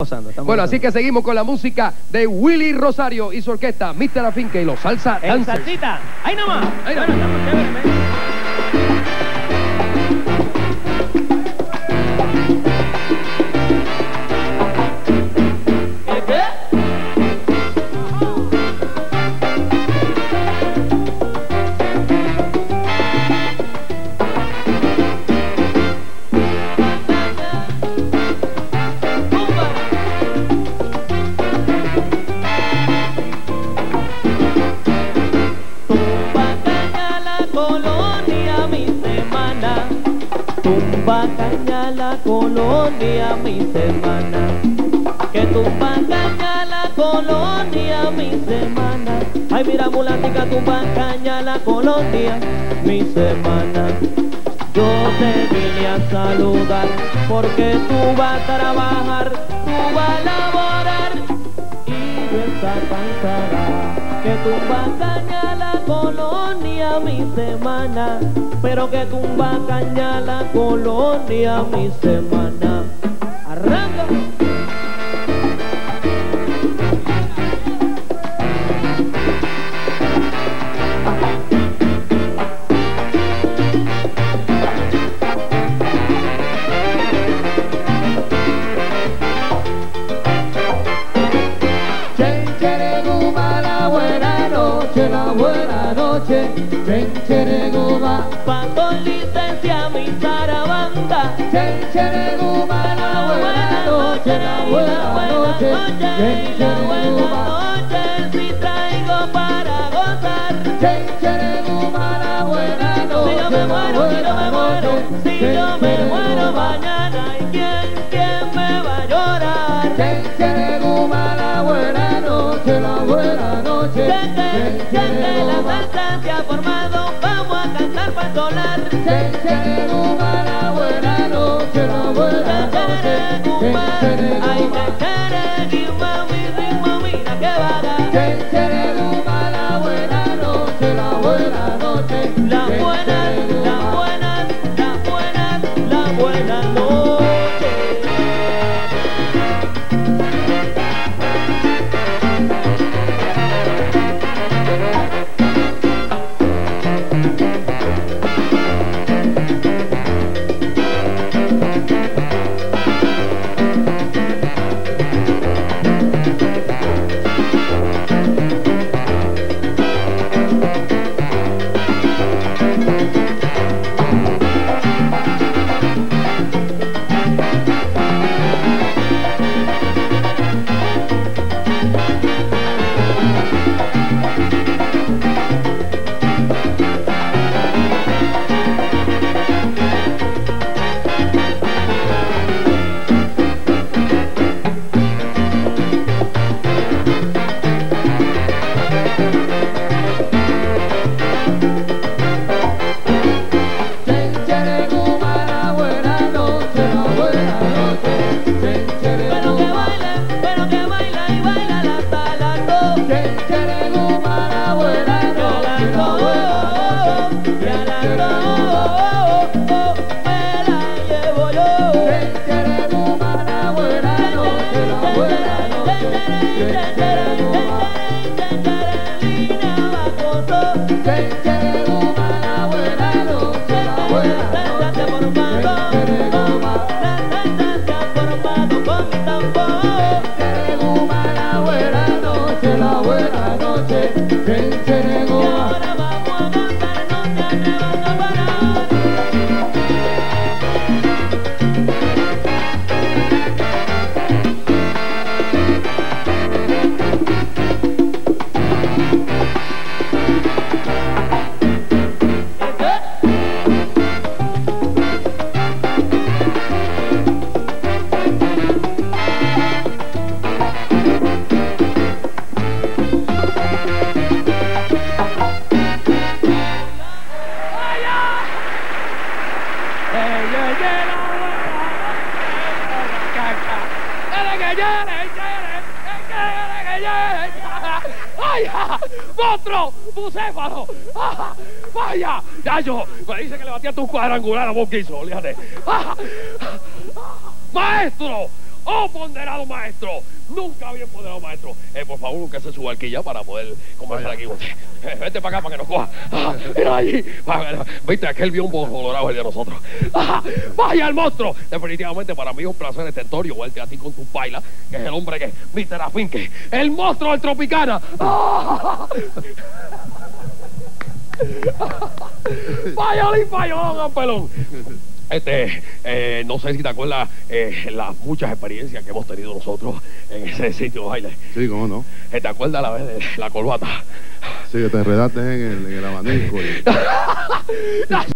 Bueno, así que seguimos con la música de Willy Rosario y su orquesta, Mr. Afinque y los Salsa Dancers. Salsita, ahí nomás. Ahí bueno, nomás. estamos chéveres, tumba caña la colonia mi semana, que tumba caña la colonia mi semana. Ay, mira mulatica, tumba caña la colonia mi semana. Yo te vine a saludar porque tú vas a trabajar, tú vas a laborar y yo estar cansada. Que tumba caña la colonia mi semana, pero que tumba caña la colonia mi semana. Arranca. La buena noche, Chenchereguma, pa' con licencia mi zarabanda. Chenchereguma, la buena noche, la buena noche, Chenchereguma, si traigo para gozar. Chenchereguma, la buena noche, si yo me muero mañana, ¿y quién me va a llorar? Chenchereguma, la buena noche, la buena noche. Que la salsa se ha formado, vamos a cantar para sonar. Chenchereguma, la buena noche, la buena noche. Ay, Chenchereguma, mi ritmo, mira que vaga. Chenchereguma, la buena noche, la buena noche. La buena noche. ¡Vaya! ¡Monstruo! ¡Bucéfalo! ¡Ah! ¡Vaya! ¡Ya yo! Me dice que le batía tu cuadrangular a Bonquiso, fíjate. ¡Ah! ¡Maestro! ¡Oh, ponderado maestro! Nunca bien ponderado maestro. Por favor, que se suba aquí para poder conversar aquí con usted. Vete para acá para que nos coja. Mira allí. Viste, aquel biombo colorado el de nosotros. ¡Vaya el monstruo! Definitivamente para mí es un placer estentorio verte a ti con tu paila, que es el hombre que, Mr. Afinque, el monstruo del Tropicana. ¡Payolín, payolón, pelón! No sé si te acuerdas las muchas experiencias que hemos tenido nosotros en ese sitio de baile. Sí, cómo no. ¿Te acuerdas la vez de la corbata? Sí, que te enredaste en el abanico.